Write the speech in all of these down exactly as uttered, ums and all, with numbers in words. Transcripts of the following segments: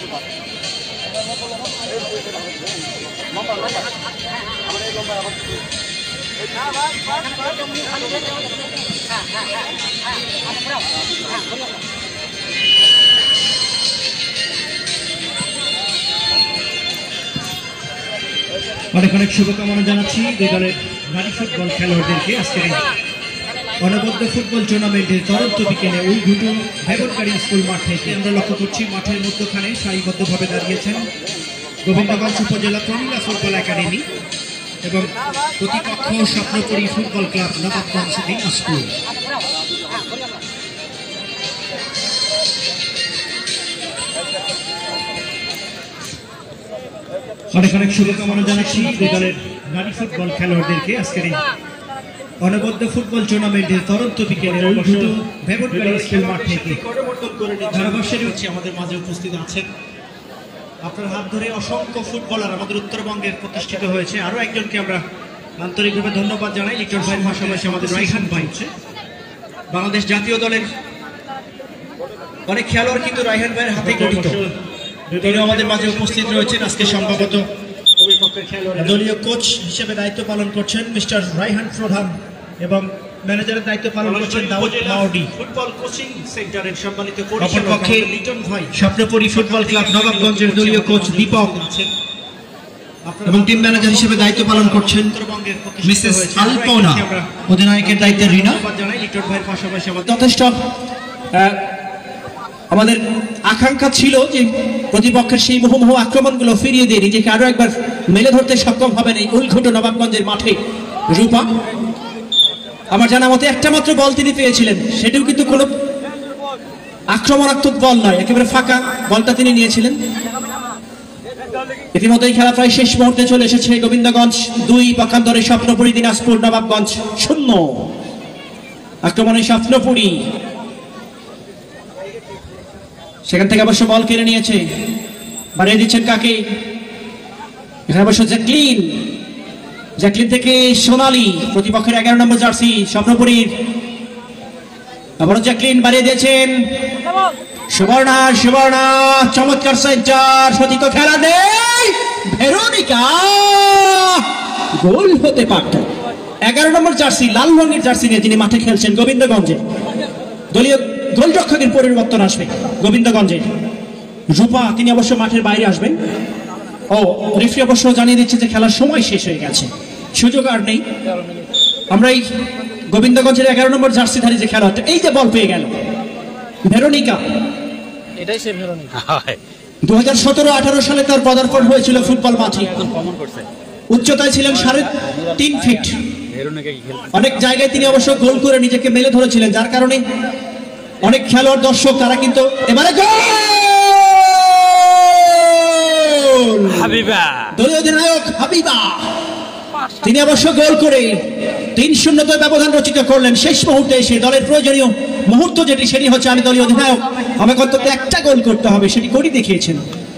অনেক অনেক শুভকামনা জানাচ্ছি দুই দলের নারী ফুটবল খেলোয়াড়দেরকে আজকের অনবদ্য ফুটবল টুর্নামেন্টের চরন্ত বিকেলে উলঘুটু ভেবনকারী স্কুল মাঠ থেকে আমরা লক্ষ্য করছি মাঠের মধ্যখানে সারিবদ্ধভাবে দাঁড়িয়েছেন গোবিন্দগঞ্জ উপজেলা প্রমিলা ফুটবল একাডেমি এবং প্রতিপক্ষ স্বপ্নপুরী ফুটবল ক্লাব নবাবগঞ্জ দিনাজপুর। অনেক অনেক শুভকামনা জানাচ্ছি দুই দলের নারী ফুটবল খেলোয়াড়দেরকে আজকের অনবদ্য ফুটবল টুর্নামেন্টের তরন্ত বিকেলের উলঘুটু ভেবনকারী স্কুল মাঠ থেকে ধারাভাষ্যের হচ্ছে আমাদের মাঝে উপস্থিত আছেন। আপনার হাত ধরে অসংখ্য ফুটবলার আমাদের উত্তরবঙ্গের প্রতিষ্ঠিত হয়েছে। আরো একজনকে আমরা আন্তরিকভাবে ধন্যবাদ জানাই, লিটন ভাইয়ের পাশাপাশি আমাদের রাইহান ভাই হচ্ছে বাংলাদেশ জাতীয় দলের অনেক খেলোয়াড় কিন্তু রাইহান ভাইয়ের হাতে গঠিত। তিনি আমাদের মাঝে উপস্থিত রয়েছেন। আজকে সম্ভবত দলীয় কোচ হিসেবে দায়িত্ব পালন করছেন মিস্টার রাইহান প্রধান এবং ম্যানেজারের দায়িত্ব পালন করছেন দাউদ মাওডি। ফুটবল কোচিং সেন্টারের সম্মানিত কোচ অপরপক্ষে লিটন ভাই, স্বপ্নপুরী ফুটবল ক্লাব নবাবগঞ্জের দলীয় কোচ দীপক আছেন এবং টিম ম্যানেজার হিসেবে দায়িত্ব পালন করছেন মিসেস আলপনা। অধিনায়কের দায়িত্বে রিনা। লিটন ভাইয়ের পাশাপাশি যথেষ্ট আমাদের আকাঙ্ক্ষা ছিল যে প্রতিপক্ষের সেই মুহুমুহু আক্রমণগুলো ফিরিয়ে দিয়ে নিজেকে আরো একবার মেলে ধরতে সক্ষম হবেন এই উলঘুটু নবাবগঞ্জের মাঠে রূপা। আমার জানা মতে একটা মাত্র বল তিনি পেয়েছিলেন, সেটিও কিন্তু কোনো আক্রমণাত্মক বল নয়, একেবারে ফাঁকা বলটা তিনি নিয়েছিলেন। ইতিমধ্যেই খেলা প্রায় শেষ মুহূর্তে চলে এসেছে। গোবিন্দগঞ্জ দুই, পক্ষান্তরে স্বপ্নপুরী দিনাজপুর। নবাবগঞ্জ শূন্য। আক্রমণে স্বপ্নপুরী, সেখান থেকে অবশ্য বল কেড়ে নিয়েছে, বাড়িয়ে দিচ্ছেন কাকে? এখানে অবশ্য জ্যাকলিন, জ্যাকলিন থেকে সোনালী, প্রতিপক্ষের এগারো নম্বর জার্সি স্বপ্নপুরীর। আবারও জ্যাকলিন বাড়িয়ে দিয়েছেন সুবর্ণা, সুবর্ণা চমৎকার সেন্টার, সতীত খেলা নেই, ভেরোনিকা গোল হতে পারত। এগারো নম্বর জার্সি, লাল রঙের জার্সি নিয়ে যিনি মাঠে খেলছেন গোবিন্দগঞ্জে। দলীয় গোলরক্ষকের পরিবর্তন আসবে গোবিন্দগঞ্জের। রূপা তিনি অবশ্য মাঠের বাইরে আসবেন। ও রেফারি অবশ্য জানিয়ে দিচ্ছে যে খেলার সময় শেষ হয়ে গেছে, সুযোগ আর নেই। আমরা এই গোবিন্দগঞ্জের এগারো নম্বর জার্সিধারী যে খেলোয়াড়টা, এই যে বল পেয়ে গেল ভেরোনিকা, এটাই সে ভেরোনিকা। দু হাজার সতেরো আঠারো সালে তার পদার্পণ হয়েছিল ফুটবল মাঠে। উচ্চতায় ছিলেন সাড়ে তিন ফিট। অনেক জায়গায় তিনি অবশ্য গোল করে নিজেকে মেলে ধরেছিলেন, যার কারণে অনেক খেলোয়াড় দর্শক তারা কিন্তু এবারে হাবিবা, দলীয় অধিনায়ক হাবিবা তিনি অবশ্য গোল করে তিন শূন্যতে ব্যবধান রচিত করলেন। শেষ মুহূর্তে এসে দলের প্রয়োজনীয় মুহূর্ত যেটি, সেটি হচ্ছে আমি দলীয় অধিনায়ক, আমাকে অন্তত একটা গোল করতে হবে, সেটি করে দেখিয়েছেন।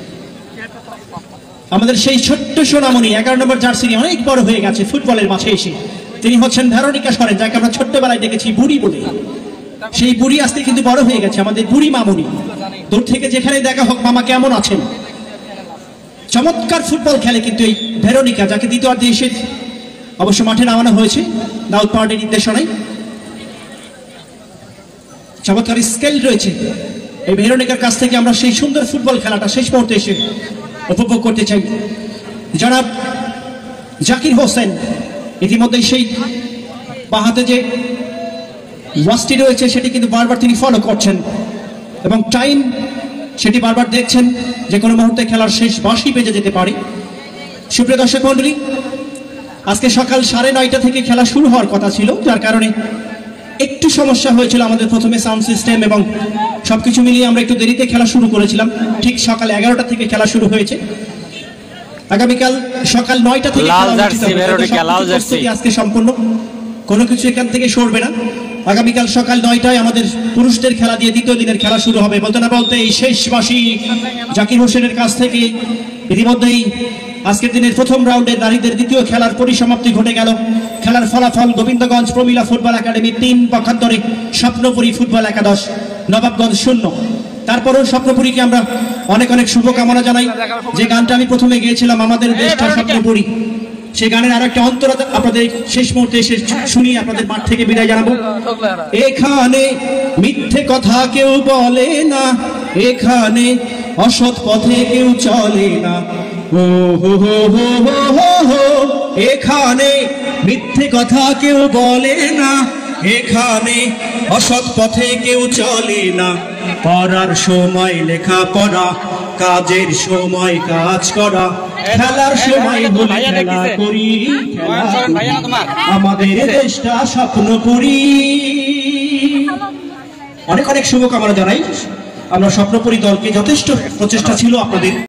আমাদের সেই ছোট্ট সোনামণি এগারো নম্বর জার্সি নিয়ে অনেক বড় হয়ে গেছে ফুটবলের মাঠে এসে। তিনি হচ্ছেন ভেরোনিকা সরেন, যাকে আমরা ছোট্টবেলায় দেখেছি বুড়ি বলে। সেই বুড়ি আজকে কিন্তু বড় হয়ে গেছে, আমাদের বুড়ি মামুনি। দূর থেকে যেখানে দেখা হোক, মামা কেমন আছেন। চমৎকার ফুটবল খেলে কিন্তু এই ভেরোনিকা, যাকে দ্বিতীয়ার্ধে এসে অবশ্য মাঠে নামানো হয়েছে দাউদ পার্টির নির্দেশনায়। চমৎকার স্কেল রয়েছে এই ভেরোনিকার কাছ থেকে। আমরা সেই সুন্দর ফুটবল খেলাটা শেষ মুহূর্তে এসে উপভোগ করতে চাই। জনাব জাকির হোসেন ইতিমধ্যে সেই বাহাতে যে ওয়াচটি রয়েছে সেটি কিন্তু বারবার তিনি ফলো করছেন এবং টাইম সেটি বারবার দেখছেন, যে কোনো মুহূর্তে খেলার শেষ বাঁশি বেজে যেতে পারে। সুপ্রিয় দর্শক মন্ডলী, আজকে সকাল সাড়ে নয়টা থেকে খেলা শুরু হওয়ার কথা ছিল, যার কারণে একটু সমস্যা হয়েছিল আমাদের প্রথমে সাউন্ড সিস্টেম এবং সবকিছু মিলিয়ে আমরা একটু দেরিতে খেলা শুরু করেছিলাম। ঠিক সকাল এগারোটা থেকে খেলা শুরু হয়েছে। আগামীকাল সকাল নয়টা থেকে আজকে সম্পূর্ণ, কোনো কিছু এখান থেকে সরবে না। আগামীকাল সকাল নয়টায় আমাদের পুরুষদের খেলা দিয়ে দ্বিতীয় দিনের খেলা শুরু হবে। বলতে না বলতে এই শেষ বাঁশি জাকির হোসেনের কাছ থেকে ইতিমধ্যেই আজকের দিনের প্রথম রাউন্ডের নারীদের দ্বিতীয় খেলার পরিসমাপ্তি ঘটে গেল। খেলার ফলাফল গোবিন্দগঞ্জ প্রমিলা ফুটবল একাডেমি তিন, পক্ষান্তরে স্বপ্নপুরী ফুটবল একাদশ। নবাবগঞ্জ শূন্য। তারপরেও স্বপ্নপুরীকে আমরা অনেক অনেক শুভকামনা জানাই। যে গানটা আমি প্রথমে গিয়েছিলাম, আমাদের দেশটা স্বপ্নপুরী, সেই গানের আর একটা অন্তরা আপনাদের শেষ মুহূর্তে এসে শুনিয়ে আপনাদের মাঠ থেকে বিদায় জানাবো। এখানে মিথ্যে কথা কেউ বলে না, এখানে অসৎ পথে কেউ চলে না, ও হো হো হো হো হো হো। এখানে মিথ্যে কথা কেউ বলে না, এখানে অসৎ পথে কেউ চলে না। পড়ার সময় লেখা পড়া, কাজের সময় কাজ করা, খেলার সময় বলে খেলা করি, আমাদের দেশটা স্বপ্নপুরী। অনেক অনেক শুভকামনা জানাই। আমরা স্বপ্নপুরী দলকে, যথেষ্ট প্রচেষ্টা ছিল আপনাদের।